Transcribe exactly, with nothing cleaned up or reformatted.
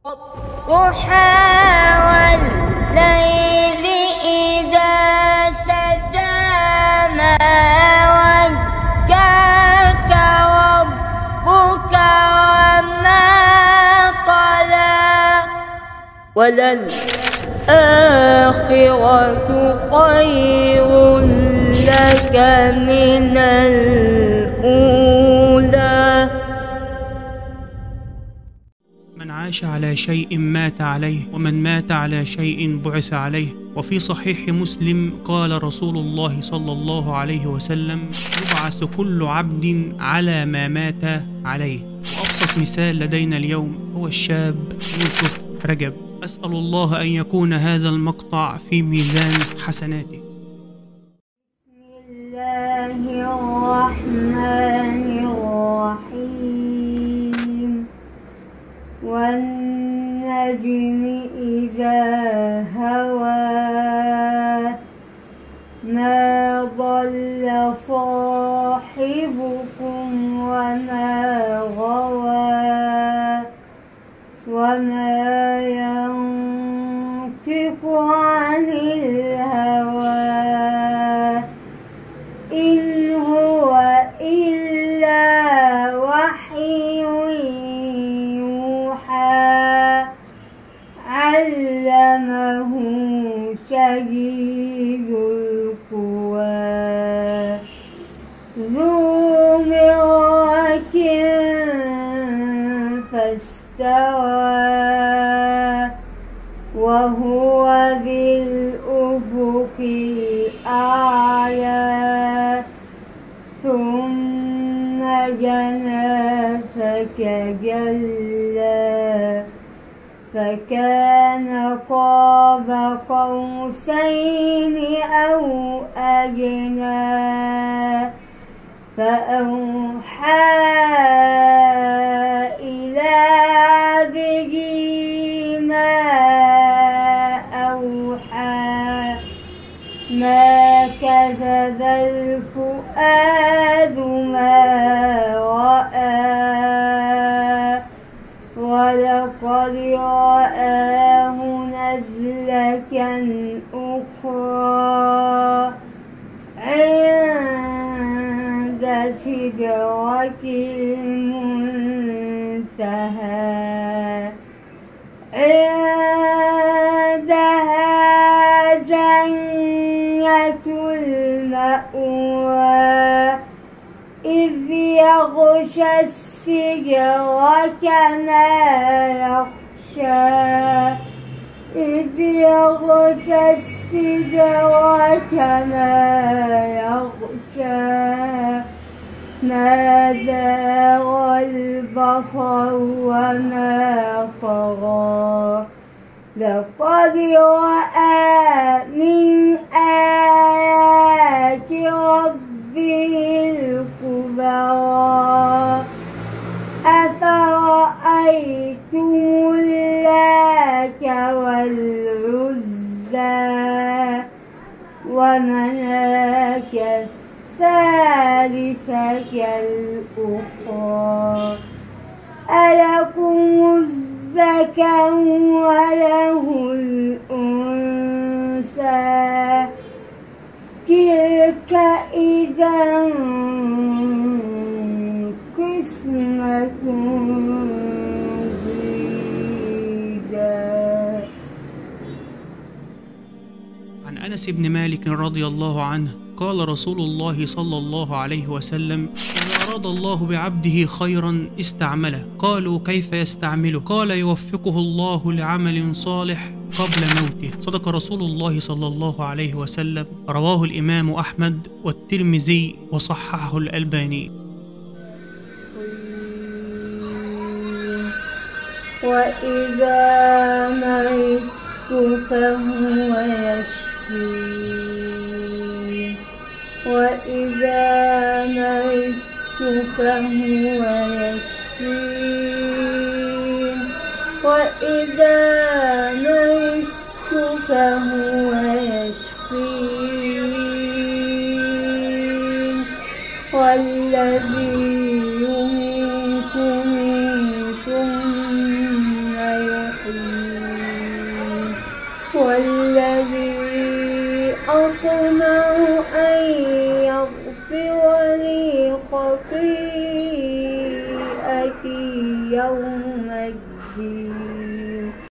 والضحى والليل إذا سجى ما ودعك ربك وما قلى وللآخرة خير لك من الأولى. من عاش على شيء مات عليه، ومن مات على شيء بعث عليه. وفي صحيح مسلم قال رسول الله صلى الله عليه وسلم: يبعث كل عبد على ما مات عليه. وأبسط مثال لدينا اليوم هو الشاب يوسف رجب. أسأل الله أن يكون هذا المقطع في ميزان حسناته. بسم الله الرحمن الرحيم. والنجم إذا هوى ما ضل صاحبكم وما غوى وما ينطق عن الهوى إن هو إلا وحي يوحى علمه شديد القوى ذو مرة فاستوى وهو بالأفق الأعلى ثم دنا فتجلى فكان قاب قوسين أو أدنى فأوحى إلى عبده ما أوحى ما كذب الفؤاد ما رأى ولقد رآه نزلة أخرى عند سدرة المنتهى عندها جنة المأوى إذ يغشى السدرة ما يغشى إذ يغشى السدرة ما يغشى ما زاغ البصر وما طغى لقد رأى من آيات ربه الكبرى أفرأيتم اللات والعزى ومناة الثالثة الأخرى ألكم الذكر وله الأنثى تلك إذا قسمة ضيزى. عن أنس بن مالك رضي الله عنه قال رسول الله صلى الله عليه وسلم: إذا أراد الله بعبده خيرا استعمله. قالوا: كيف يستعمله؟ قال: يوفقه الله لعمل صالح قبل موته. صدق رسول الله صلى الله عليه وسلم. رواه الإمام أحمد والترمذي وصححه الألباني. وإذا مرضت فهو يشفين وإذا مرضت فهو يشفين وإذا مرضت فهو يشفين والذي يميتني ثم يحيين الرحيم والذي أطمع أن يغفر لي خطيئتي يوم الدين